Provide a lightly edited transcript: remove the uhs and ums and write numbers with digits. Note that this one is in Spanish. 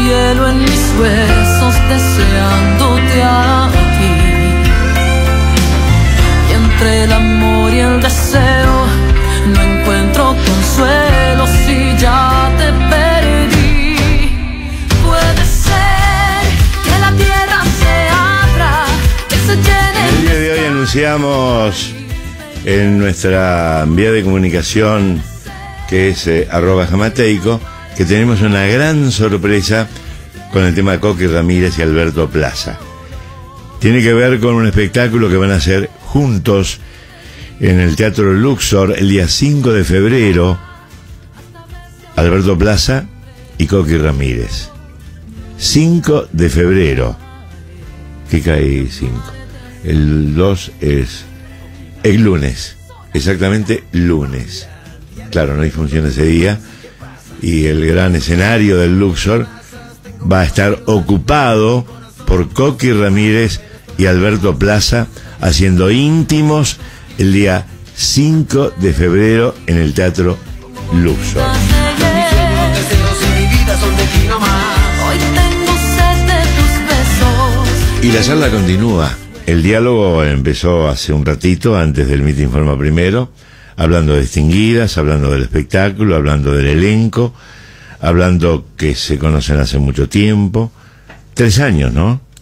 hielo en mis huesos deseándote a ti. Y entre el amor y el deseo no encuentro consuelo si ya te perdí. Puede ser que la tierra se abra, que se llene. El día de hoy anunciamos en nuestra vía de comunicación, que es @jamateico, que tenemos una gran sorpresa con el tema de Coqui Ramírez y Alberto Plaza. Tiene que ver con un espectáculo que van a hacer juntos en el Teatro Luxor el día 5 de febrero, Alberto Plaza y Coqui Ramírez. 5 de febrero. ¿Qué cae 5? El 2 es el lunes, exactamente lunes. Claro, no hay función ese día y el gran escenario del Luxor va a estar ocupado por Coqui Ramírez y Alberto Plaza haciendo íntimos el día 5 de febrero en el Teatro Luxor. Y la charla continúa. El diálogo empezó hace un ratito, antes del Mita Informa Primero, hablando de distinguidas, hablando del espectáculo, hablando del elenco, hablando que se conocen hace mucho tiempo. 3 años, ¿no?